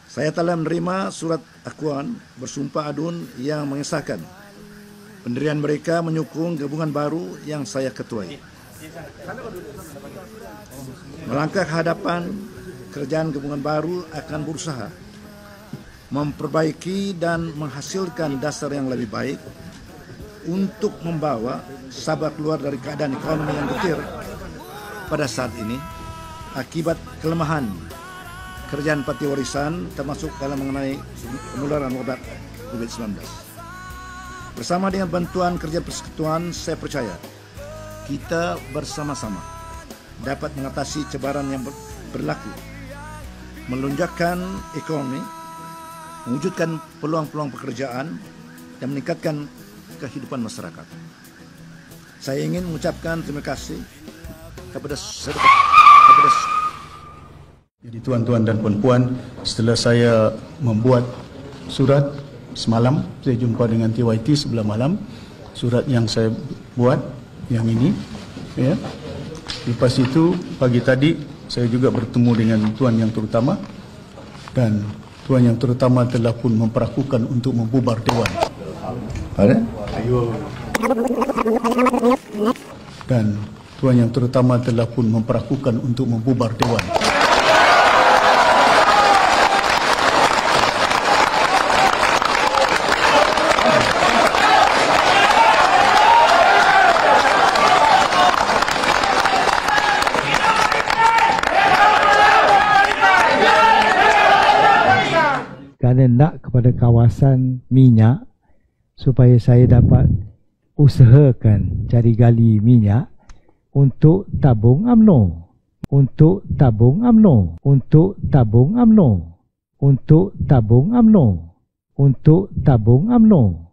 Saya telah menerima surat akuan bersumpah adun yang mengesahkan pendirian mereka menyokong gabungan baru yang saya ketuai. Melangkah ke hadapan, kerajaan gabungan baru akan berusaha memperbaiki dan menghasilkan dasar yang lebih baik untuk membawa Sabah keluar dari keadaan ekonomi yang getir pada saat ini akibat kelemahan kerajaan parti warisan termasuk dalam mengenai penularan wabak COVID-19. Bersama dengan bantuan kerja persekutuan, saya percaya kita bersama-sama dapat mengatasi cabaran yang berlaku, melonjakkan ekonomi, mewujudkan peluang-peluang pekerjaan, dan meningkatkan kehidupan masyarakat. Saya ingin mengucapkan terima kasih kepada Jadi tuan-tuan dan puan-puan, setelah saya membuat surat semalam, saya jumpa dengan TYT sebelah malam, surat yang saya buat yang ini, ya. Lepas itu pagi tadi saya juga bertemu dengan tuan yang terutama, dan tuan yang terutama telah pun memperakukan untuk membubar dewan. Dan tuan yang terutama telah pun memperakukan untuk membubar dewan. Kerana nak kepada kawasan minyak supaya saya dapat usahakan cari gali minyak untuk tabung UMNO, untuk tabung UMNO, untuk tabung UMNO, untuk tabung UMNO, untuk tabung UMNO.